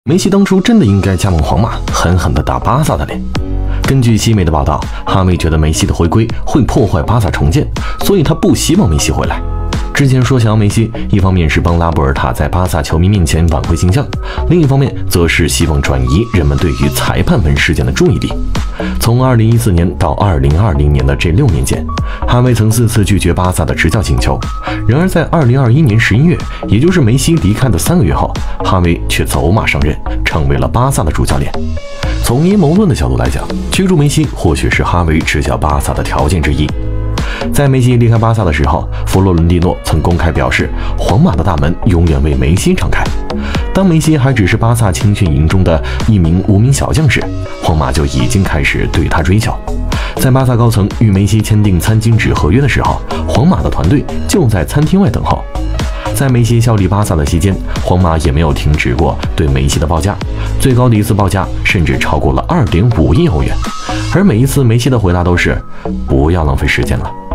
梅西当初真的应该加盟皇马，狠狠地打巴萨的脸。根据西媒的报道，哈维觉得梅西的回归会破坏巴萨重建，所以他不希望梅西回来。之前说想要梅西，一方面是帮拉波尔塔在巴萨球迷面前挽回形象，另一方面则是希望转移人们对于裁判门事件的注意力。从2014年到2020年的这6年间，哈维曾4次拒绝巴萨的执教请求。然而在2021年11月，也就是梅西离开的3个月后，哈维却走马上任，成为了巴萨的主教练。从阴谋论的角度来讲，驱逐梅西或许是哈维执教巴萨的条件之一。在梅西离开巴萨的时候，弗洛伦蒂诺曾公开表示，皇马的大门永远为梅西敞开。当梅西还只是巴萨青训营中的一名无名小将时，皇马就已经开始对他追求。在巴萨高层与梅西签订餐巾纸合约的时候，皇马的团队就在餐厅外等候。在梅西效力巴萨的期间，皇马也没有停止过对梅西的报价，最高的一次报价甚至超过了2.5亿欧元。而每一次梅西的回答都是：不要浪费时间了。